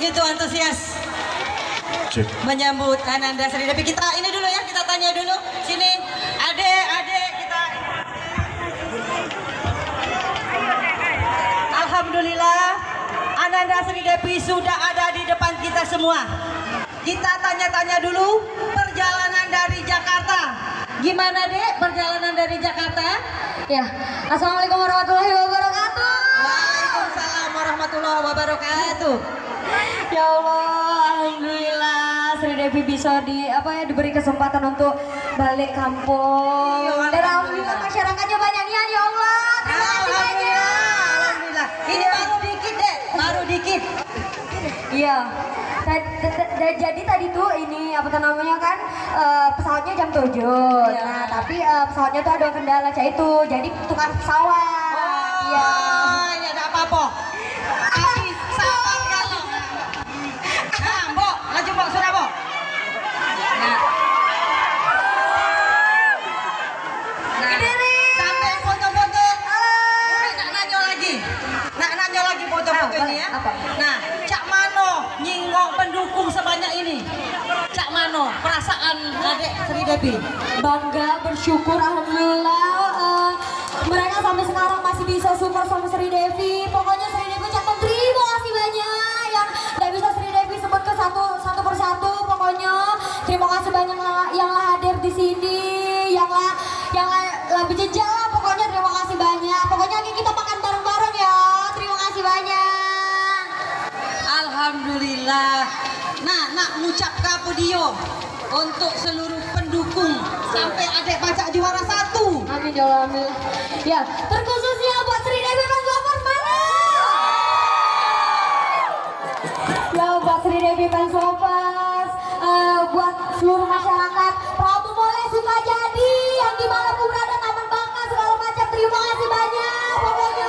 begitu antusias menyambut Ananda Sri Devi. Kita ini dulu ya, kita tanya dulu. Sini, adek kita. Alhamdulillah, Ananda Sri Devi sudah ada di depan kita semua. Kita tanya-tanya dulu perjalanan dari Jakarta. Gimana dek perjalanan dari Jakarta? Ya, Assalamualaikum warahmatullahi wabarakatuh. Waalaikumsalam warahmatullahi wabarakatuh. Ya Allah, alhamdulillah Sri Devi bisa diberi kesempatan untuk balik kampung. Dan alhamdulillah masyarakatnya banyak nih ya Allah. Terima kasih banyak. Alhamdulillah. Ini baru dikit deh, baru dikit. Iya. Jadi tadi tuh ini namanya kan pesawatnya jam 7. Ya. Nah, tapi pesawatnya tuh ada kendala itu. Jadi tukar pesawat. Iya. Ini ada apa-apa. Tapi sabar kalau. Nah, Mbok, laju Mbok, sudah Mbok. Nah. Sampai foto-foto. Nak nanya lagi foto-fotonya ya. Apa? Nah, Cak Mano nyingok pendukung sebanyak ini. Cak Mano, perasaan adek Sri Devi? Bangga, bersyukur, alhamdulillah. Mereka sampai sekarang masih bisa support sama Sri Devi. Pokoknya Sri Devi ucapkan terima kasih banyak yang nggak bisa Sri Devi sebut ke satu persatu. Pokoknya terima kasih banyak yang hadir di sini, yang lebih jejak lah. Pokoknya terima kasih banyak. Pokoknya kita makan bareng-bareng ya. Terima kasih banyak. Alhamdulillah. Nah, nak ngucap kapudio untuk seluruh pendukung sampai adek baca juara 1. Amin ya Allah, amin. Ya, terkhususnya buat Sri Devi Pensopas mana? Ya, buat Sri Devi Pensopas, buat seluruh masyarakat Prabu Mulai Sukajadi yang dimanapun berada, Taman Bangka segala macam, terima kasih banyak. Pokoknya,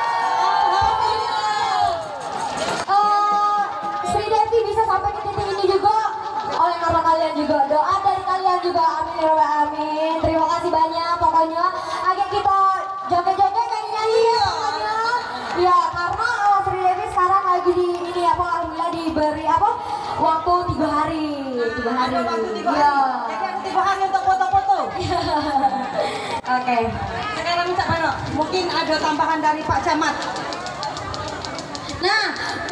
Sri Devi bisa sampai ke titik ini juga oleh karena kalian juga, doa dari kalian juga, amin ya Rabbal alamin. Terima kasih banyak. Pokoknya agak kita joget-joget nyanyi-nyanyi ya pokoknya. Ya karena Sri Devi sekarang lagi di ini alhamdulillah diberi waktu 3 hari. 3 hari. Ada waktu 3 hari. Ya. Jadi ada 3 hari untuk foto-foto. Oke. Sekarang Cak Mano, mungkin ada tambahan dari Pak Camat. Nah,